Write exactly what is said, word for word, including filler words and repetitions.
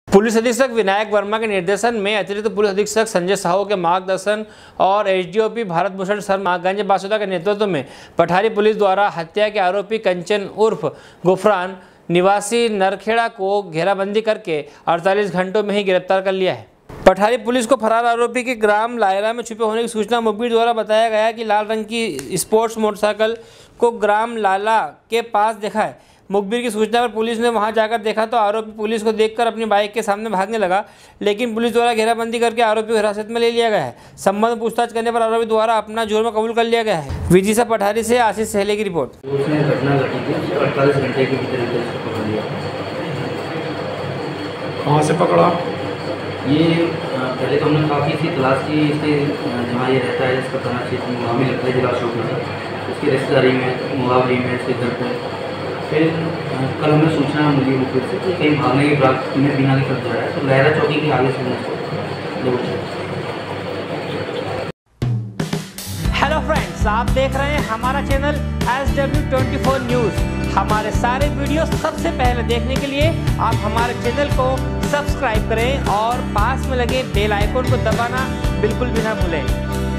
Police अधीक्षक विनायक वर्मा के निर्देशन में अतिरिक्त पुलिस अधीक्षक संजय साहू के मार्गदर्शन और एसडीओपी भारत भूषण शर्मा गंज बासुदा के नेतृत्व में पठारी पुलिस द्वारा हत्या के आरोपी कंचन उर्फ गुफरान निवासी नरखेड़ा को घेराबंदी करके अड़तालीस घंटों में ही गिरफ्तार कर लिया है। पठारी पुलिस को फरार आरोपी के ग्राम लायरा में छुपे होने की सूचना मुखबिर द्वारा बताया गया कि लाल रंग की स्पोर्ट्स मोटरसाइकिल को ग्राम लाला के पास देखा है। मुखबिर की सूचना पर पुलिस ने वहां जाकर देखा तो आरोपी पुलिस को देखकर अपनी बाइक के सामने भागने लगा, लेकिन पुलिस द्वारा घेराबंदी करके आरोपी को हिरासत में ले लिया गया है। संबंध में पूछताछ करने पर आरोपी द्वारा अपना जुर्म कबूल कर लिया गया है। विदिशा पठारी से आशीष सहले की रिपोर्ट। कहाँ से पकड़ा? ये पहले तो हमने काफ़ी सी तलाश की, इसके जहाँ ये रहता है इसका थाना क्षेत्र मुहामी लगता है जिला अशोकनगर, उसकी रिश्तेदारी में मुहावरी में इसके घर पर। फिर कल हमें सूचना मिली मुखबिर से कि कहीं भागने की बात में बिना की तरफ जा रहा है, तो लहरा चौकी के आगे से जरूर। हेलो फ्रेंड्स, आप देख रहे हैं हमारा channel S W twenty four news. हमारे सारे वीडियो सबसे पहले देखने के लिए आप हमारे चैनल को सब्सक्राइब करें और पास में लगे बेल आइकन को दबाना बिल्कुल भी ना भूलें।